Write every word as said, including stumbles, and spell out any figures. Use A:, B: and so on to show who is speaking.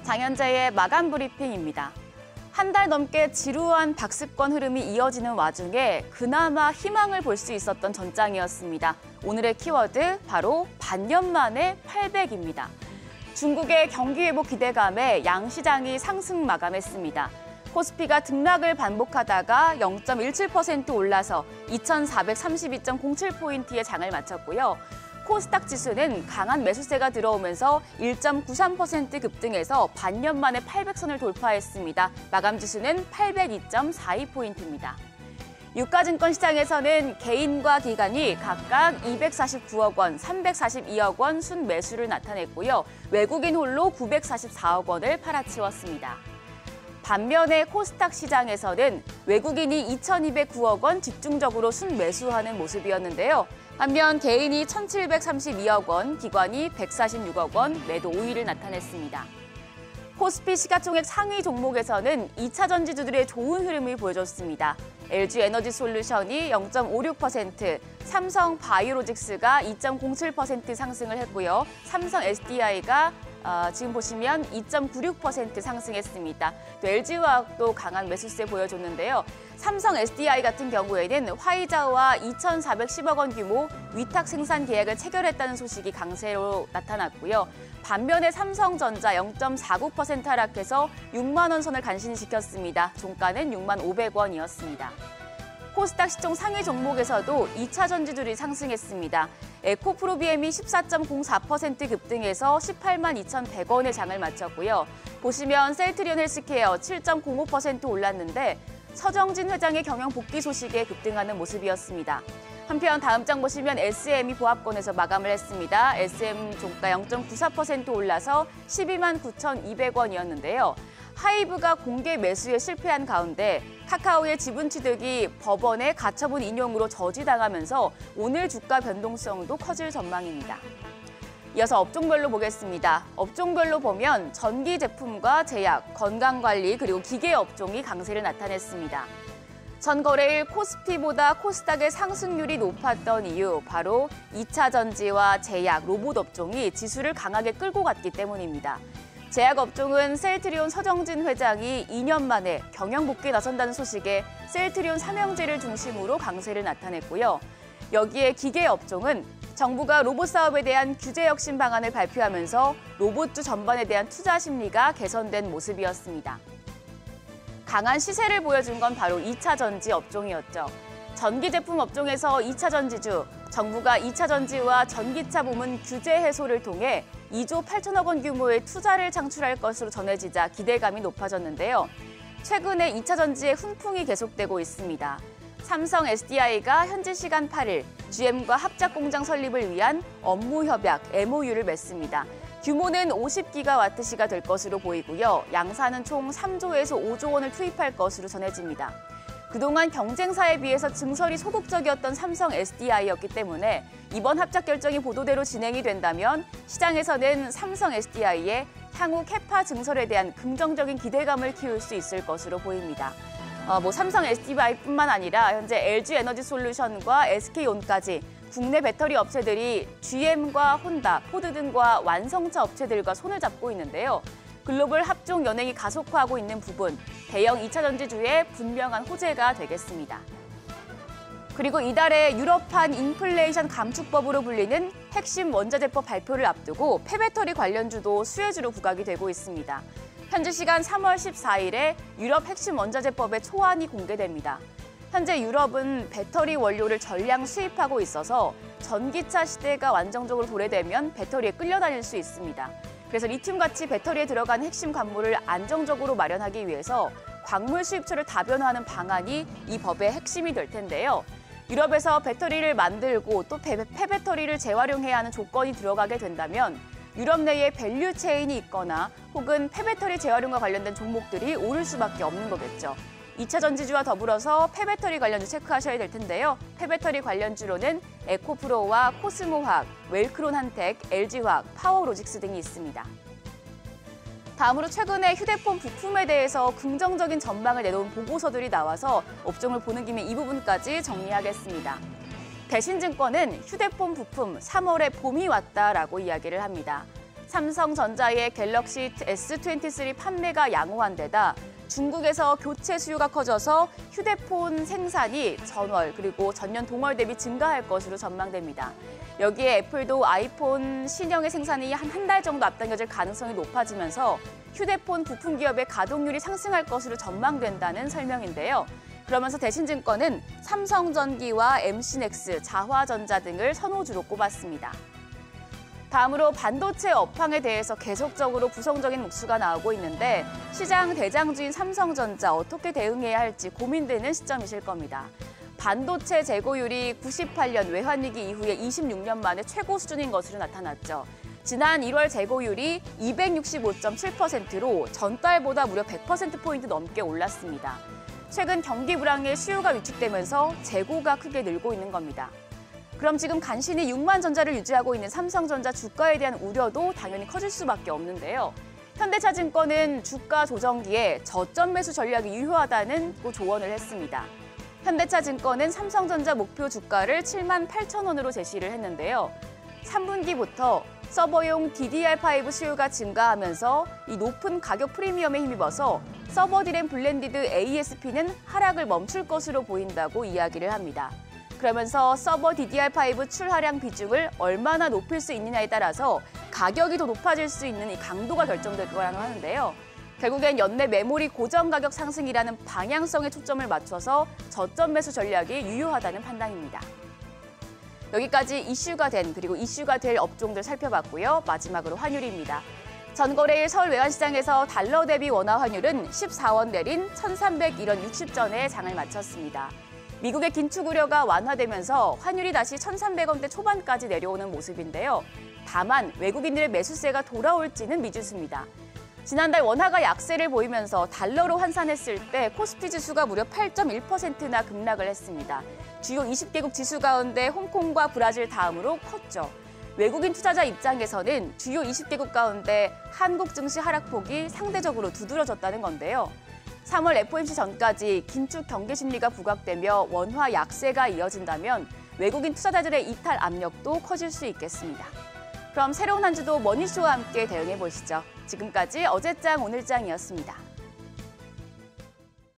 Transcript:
A: 장현재의 마감 브리핑입니다. 한 달 넘게 지루한 박스권 흐름이 이어지는 와중에 그나마 희망을 볼 수 있었던 전장이었습니다. 오늘의 키워드 바로 반년 만에 팔백입니다. 중국의 경기 회복 기대감에 양시장이 상승 마감했습니다. 코스피가 등락을 반복하다가 영 점 일칠 퍼센트 올라서 이천사백삼십이 점 공칠 포인트의 장을 마쳤고요. 코스닥 지수는 강한 매수세가 들어오면서 일 점 구삼 퍼센트 급등해서 반년 만에 팔백 선을 돌파했습니다. 마감 지수는 팔백이 점 사이 포인트입니다. 유가증권 시장에서는 개인과 기관이 각각 이백사십구억 원, 삼백사십이억 원 순매수를 나타냈고요. 외국인 홀로 구백사십사억 원을 팔아치웠습니다. 반면에 코스닥 시장에서는 외국인이 이천이백구억 원 집중적으로 순매수하는 모습이었는데요. 반면 개인이 천칠백삼십이억 원, 기관이 백사십육억 원 매도 우위를 나타냈습니다. 코스피 시가총액 상위 종목에서는 이 차 전지주들의 좋은 흐름을 보여줬습니다. 엘지에너지솔루션이 영 점 오육 퍼센트, 삼성바이오로직스가 이 점 공칠 퍼센트 상승을 했고요. 삼성 에스디아이가 어, 지금 보시면 이 점 구육 퍼센트 상승했습니다. 또 엘지화학도 강한 매수세 보여줬는데요. 삼성 에스디아이 같은 경우에는 화이자와 이천사백십억 원 규모 위탁 생산 계약을 체결했다는 소식이 강세로 나타났고요. 반면에 삼성전자 영 점 사구 퍼센트 하락해서 육만 원 선을 간신히 지켰습니다. 종가는 육만 오백 원이었습니다. 코스닥 시총 상위 종목에서도 이 차 전지들이 상승했습니다. 에코프로비엠이 십사 점 공사 퍼센트 급등해서 십팔만 이천백 원의 장을 마쳤고요. 보시면 셀트리온 헬스케어 칠 점 공오 퍼센트 올랐는데 서정진 회장의 경영 복귀 소식에 급등하는 모습이었습니다. 한편 다음 장 보시면 에스엠이 보합권에서 마감을 했습니다. 에스엠 종가 영 점 구사 퍼센트 올라서 십이만 구천이백 원이었는데요. 하이브가 공개 매수에 실패한 가운데 카카오의 지분 취득이 법원의 가처분 인용으로 저지당하면서 오늘 주가 변동성도 커질 전망입니다. 이어서 업종별로 보겠습니다. 업종별로 보면 전기 제품과 제약, 건강관리 그리고 기계 업종이 강세를 나타냈습니다. 전 거래일 코스피보다 코스닥의 상승률이 높았던 이유 바로 이 차 전지와 제약, 로봇 업종이 지수를 강하게 끌고 갔기 때문입니다. 제약 업종은 셀트리온 서정진 회장이 이 년 만에 경영 복귀에 나선다는 소식에 셀트리온 삼형제를 중심으로 강세를 나타냈고요. 여기에 기계 업종은 정부가 로봇 사업에 대한 규제 혁신 방안을 발표하면서 로봇주 전반에 대한 투자 심리가 개선된 모습이었습니다. 강한 시세를 보여준 건 바로 이 차 전지 업종이었죠. 전기 제품 업종에서 이 차 전지주, 정부가 이 차 전지와 전기차 부문 규제 해소를 통해 이조 팔천억 원 규모의 투자를 창출할 것으로 전해지자 기대감이 높아졌는데요. 최근에 이 차 전지의 훈풍이 계속되고 있습니다. 삼성 에스디아이가 현지 시간 팔 일 지엠과 합작 공장 설립을 위한 업무 협약 엠오유를 맺습니다. 규모는 오십 기가와트시가 될 것으로 보이고요. 양사는 총 삼조에서 오조 원을 투입할 것으로 전해집니다. 그동안 경쟁사에 비해서 증설이 소극적이었던 삼성 에스디아이였기 때문에 이번 합작 결정이 보도대로 진행이 된다면 시장에서는 삼성 에스디아이의 향후 캐파 증설에 대한 긍정적인 기대감을 키울 수 있을 것으로 보입니다. 어, 뭐 삼성 에스디아이뿐만 아니라 현재 엘지에너지솔루션과 에스케이온까지 국내 배터리 업체들이 지엠과 혼다, 포드 등과 완성차 업체들과 손을 잡고 있는데요. 글로벌 합종 연행이 가속화하고 있는 부분, 대형 이 차 전지주의 분명한 호재가 되겠습니다. 그리고 이달에 유럽판 인플레이션 감축법으로 불리는 핵심 원자재법 발표를 앞두고 폐배터리 관련주도 수혜주로 부각이 되고 있습니다. 현지 시간 삼월 십사일에 유럽 핵심 원자재법의 초안이 공개됩니다. 현재 유럽은 배터리 원료를 전량 수입하고 있어서 전기차 시대가 완전적으로 도래되면 배터리에 끌려다닐 수 있습니다. 그래서 리튬같이 배터리에 들어간 핵심 관물을 안정적으로 마련하기 위해서 광물 수입처를 다변화하는 방안이 이 법의 핵심이 될 텐데요. 유럽에서 배터리를 만들고 또 폐배터리를 재활용해야 하는 조건이 들어가게 된다면 유럽 내에 밸류 체인이 있거나 혹은 폐배터리 재활용과 관련된 종목들이 오를 수밖에 없는 거겠죠. 이 차 전지주와 더불어서 폐배터리 관련주 체크하셔야 될 텐데요. 폐배터리 관련주로는 에코프로와 코스모화학, 웰크론한텍, 엘지화학, 파워로직스 등이 있습니다. 다음으로 최근에 휴대폰 부품에 대해서 긍정적인 전망을 내놓은 보고서들이 나와서 업종을 보는 김에 이 부분까지 정리하겠습니다. 대신증권은 휴대폰 부품 삼월에 봄이 왔다라고 이야기를 합니다. 삼성전자의 갤럭시 에스 이십삼 판매가 양호한 데다 중국에서 교체 수요가 커져서 휴대폰 생산이 전월 그리고 전년 동월 대비 증가할 것으로 전망됩니다. 여기에 애플도 아이폰 신형의 생산이 한 한 달 정도 앞당겨질 가능성이 높아지면서 휴대폰 부품 기업의 가동률이 상승할 것으로 전망된다는 설명인데요. 그러면서 대신증권은 삼성전기와 엠씨넥스, 자화전자 등을 선호주로 꼽았습니다. 다음으로 반도체 업황에 대해서 계속적으로 부정적인 목소리가 나오고 있는데 시장 대장주인 삼성전자 어떻게 대응해야 할지 고민되는 시점이실 겁니다. 반도체 재고율이 구십팔 년 외환위기 이후에 이십육 년 만에 최고 수준인 것으로 나타났죠. 지난 일월 재고율이 이백육십오 점 칠 퍼센트로 전달보다 무려 백 퍼센트포인트 넘게 올랐습니다. 최근 경기 불황에 수요가 위축되면서 재고가 크게 늘고 있는 겁니다. 그럼 지금 간신히 육만 전자를 유지하고 있는 삼성전자 주가에 대한 우려도 당연히 커질 수밖에 없는데요. 현대차증권은 주가 조정기에 저점 매수 전략이 유효하다는 또 조언을 했습니다. 현대차증권은 삼성전자 목표 주가를 칠만 팔천 원으로 제시를 했는데요. 삼 분기부터 서버용 디디알 오 수요가 증가하면서 이 높은 가격 프리미엄에 힘입어서 서버 디램 블렌디드 에이에스피는 하락을 멈출 것으로 보인다고 이야기를 합니다. 그러면서 서버 디디알 오 출하량 비중을 얼마나 높일 수 있느냐에 따라서 가격이 더 높아질 수 있는 이 강도가 결정될 거라고 하는데요. 결국엔 연내 메모리 고정 가격 상승이라는 방향성에 초점을 맞춰서 저점 매수 전략이 유효하다는 판단입니다. 여기까지 이슈가 된 그리고 이슈가 될 업종들 살펴봤고요. 마지막으로 환율입니다. 전거래일 서울 외환시장에서 달러 대비 원화 환율은 십사 원 내린 천삼백일 원 육십 전에 장을 마쳤습니다. 미국의 긴축 우려가 완화되면서 환율이 다시 천삼백 원대 초반까지 내려오는 모습인데요. 다만 외국인들의 매수세가 돌아올지는 미지수입니다. 지난달 원화가 약세를 보이면서 달러로 환산했을 때 코스피 지수가 무려 팔 점 일 퍼센트나 급락을 했습니다. 주요 이십 개국 지수 가운데 홍콩과 브라질 다음으로 컸죠. 외국인 투자자 입장에서는 주요 이십 개국 가운데 한국 증시 하락폭이 상대적으로 두드러졌다는 건데요. 삼월 에프오엠씨 전까지 긴축 경계 심리가 부각되며 원화 약세가 이어진다면 외국인 투자자들의 이탈 압력도 커질 수 있겠습니다. 그럼 새로운 한 주도 머니쇼와 함께 대응해 보시죠. 지금까지 어제장 오늘장이었습니다.